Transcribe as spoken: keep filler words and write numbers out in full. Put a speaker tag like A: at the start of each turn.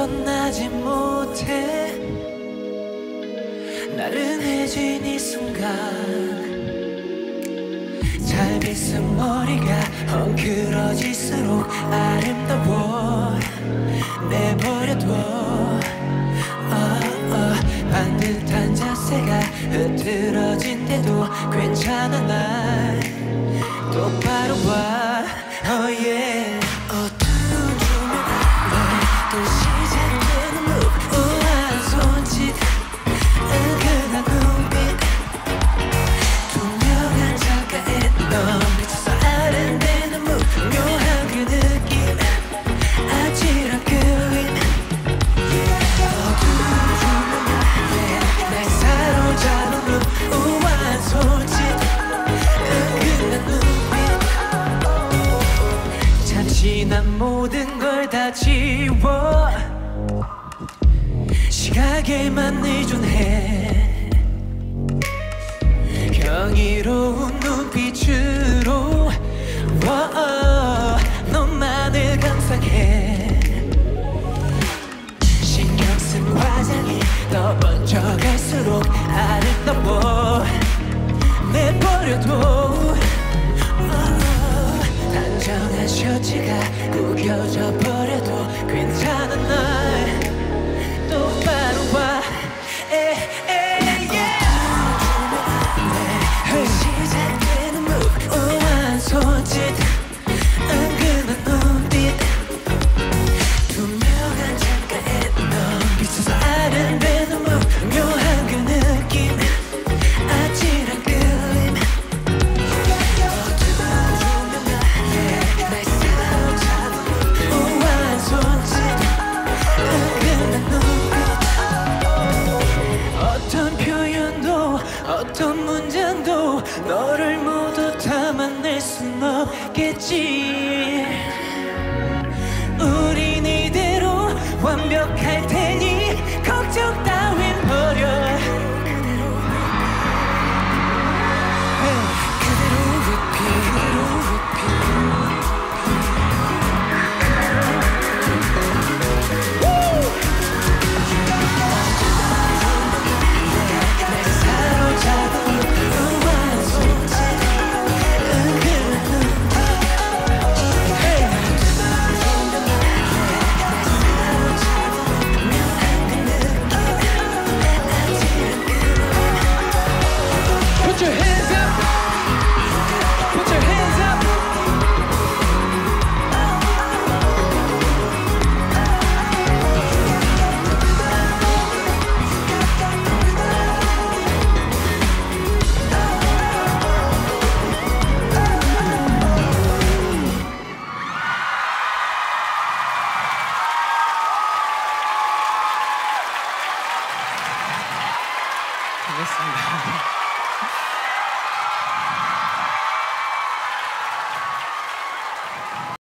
A: 벗어나지 못해 나른해진 이 순간 잘 빗은 머리가 헝클어질수록 아름다워 내버려둬 oh, oh. 반듯한 자세가 흐트러진데도 괜찮아 날 똑바로 봐 oh yeah. 어두운 조명 아래 또 시작되는 move 우아한 손짓 은근한 눈빛 투명한 창가에 넌 비춰서 아른대는 move 묘한 그 느낌 아찔한 그림 어두운 조명 아래 날 사로잡은 move 우아한 손짓 은근한 눈빛 잠시 난 모든 걸 다 지워 시각에만 의존해 경이로운 눈빛으로 너만을 감상해 신경 쓴 화장이 더 번져갈수록 아름다워 내버려둬 단정한 셔츠가 구겨져 버려도 괜찮은 날 똑바로 봐 시작되는 move 우아한 손짓 은근한 눈빛 투명한 창가에 넌 비춰서 아른대는 move 묘한 그 느낌 아찔한 그림 어두운 조명 아래 날 사로잡은 우아한 손짓 은근한 눈빛 어떤 표현도 어떤 문장도 너를 모두 담아낼 순 없겠지 우린 이대로 완벽할 테니 걱정 따윈 버려 그대로 repeat 그대로 repeat
B: 고맙습니다.